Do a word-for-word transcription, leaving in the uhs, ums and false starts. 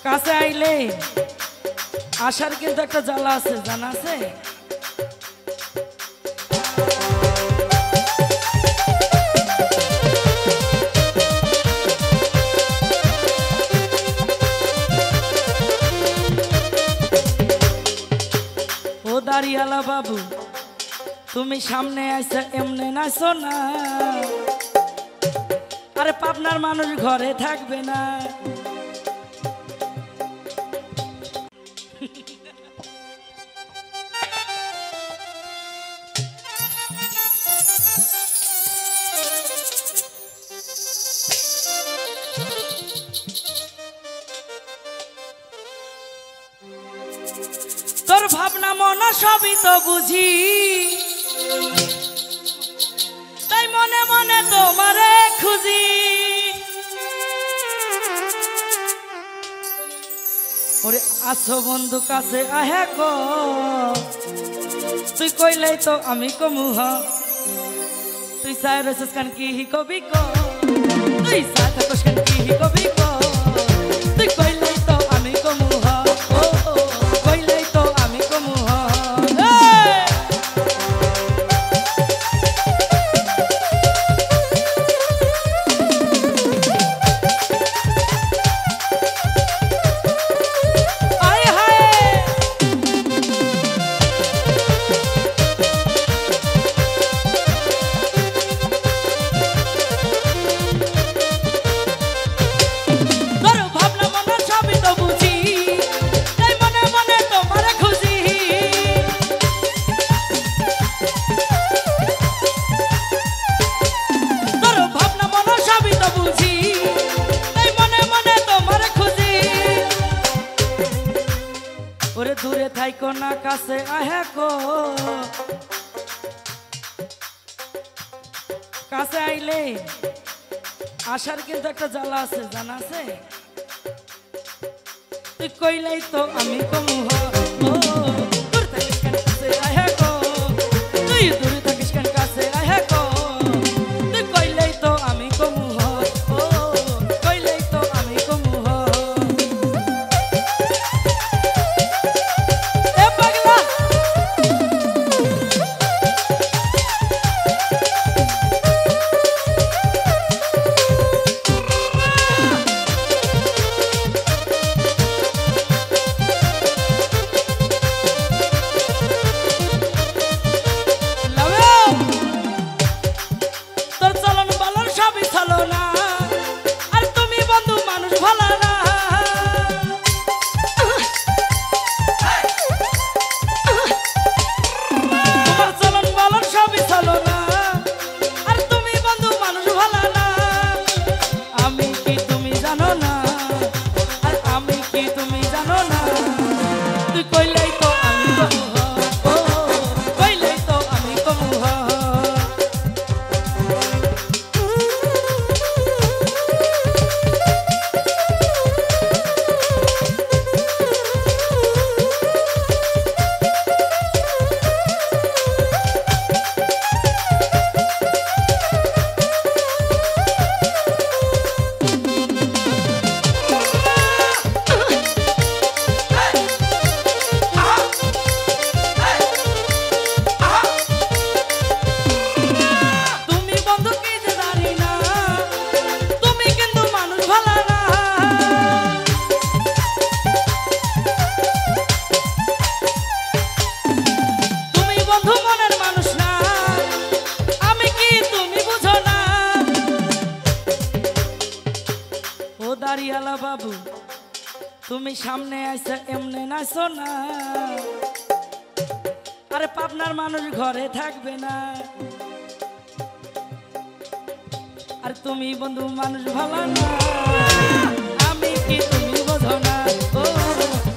কাছে আইলে আসার কিন্তু একটা জ্বালা আছে, জানা আছে? ও দাড়িয়ালা বাবু, তুমি সামনে আইসা এমনে নাচো না, আরে পাবনার মানুষ ঘরে থাকবে না। তোর ভাবনা মনে সবই তো বুঝি, তাই মনে মনে তোমারে খুঁজি। ওরে আসো বন্ধু কাছে আহে গো, তুই কইলেই তো আমি কমু হ। তুই চাই রয়েছিস কান কি কবি ক, তুই চাই থাকস কান কি কবি ক, তুই কইলেই তো আমি কমু হ। ও কইলেই তো আমি কমু হ। ওরে দূরে থাইকো না কাছে আহে গো, কাছে আইলে আসার কিন্তু একটা জ্বালা আছে, জানা আছে? তুই কইলেই তো আমি কমু হ। ও দূরে থাকিস কেন কাছে আহে গো, তুই দূরে থাকিস কেন কাছে আহে গো, তুই কইলেই তো আমি কমু হ। ও কইলেই তো আমি কমু হ। দাড়িয়ালা বাবু, তুমি সামনে আইসা এমনে নাচো না, আরে পাবনার মানুষ ঘরে থাকবে না। আর তুমি বন্ধু মানুষ ভালো না, আমি কি তুমি বোঝো না। ও